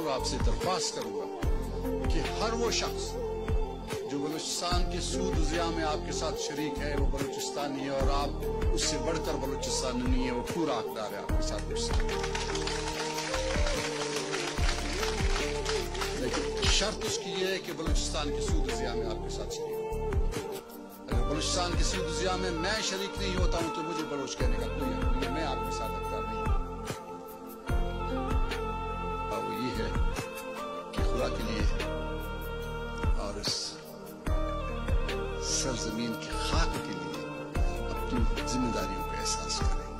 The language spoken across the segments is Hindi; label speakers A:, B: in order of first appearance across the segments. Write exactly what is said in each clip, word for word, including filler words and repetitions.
A: आपसे दरख्वास्त करूंगा कि हर वो शख्स जो बलूचिस्तान के सूद ज़िया में आपके साथ शरीक है, वो बलूचिस्तानी है और आप उससे बढ़कर बलूचिस्तानी नहीं है, वो पूरा हकदार है आपके साथ उससे। लेकिन शर्त उसकी ये है कि बलूचिस्तान के सूद ज़िया में आपके साथ शरीक हो। अगर बलूचिस्तान के सूद ज़िया में मैं शरीक नहीं होता हूं तो मुझे बलोच कहने का कोई हक नहीं है, मैं आपके साथ हकदार नहीं हूं। और वो ये है कि खुदा के लिए और इस सरजमीन की खाक के लिए अपनी जिम्मेदारियों का एहसास करें।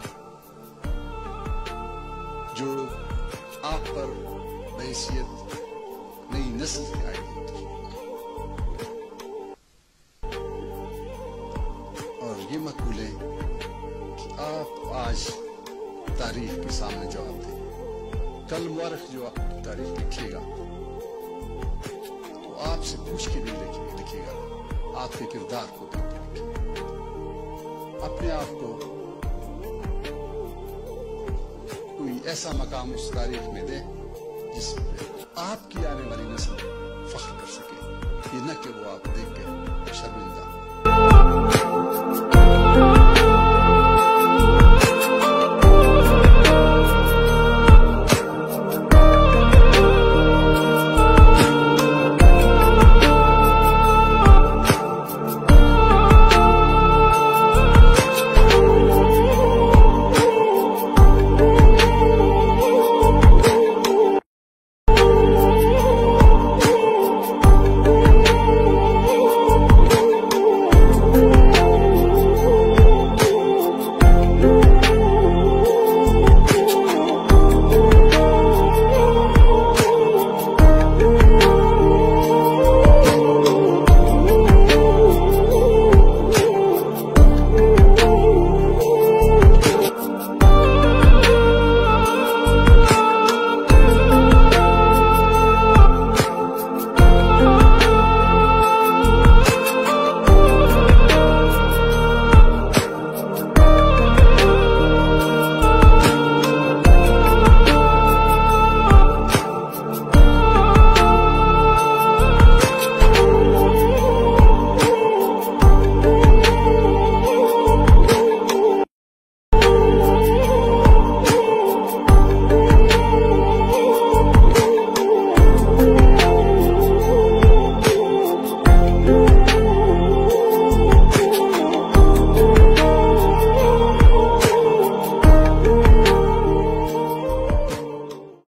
A: जो आप पर बहैसियत नई नस्ल की आई है और ये मत भूलें कि आप आज तारीख के सामने जवाब दें। कल मुआरख जो आपकी तारीख लिखेगा तो आपसे पूछ के नहीं लिखेगा, आपके किरदार को देख के लिखेगा। अपने आप को कोई ऐसा मकाम उस तारीख में दे जिसमें आपकी आने वाली नस्ल फख्र कर सके, ये न कि वो आप देख के शर्मिंदा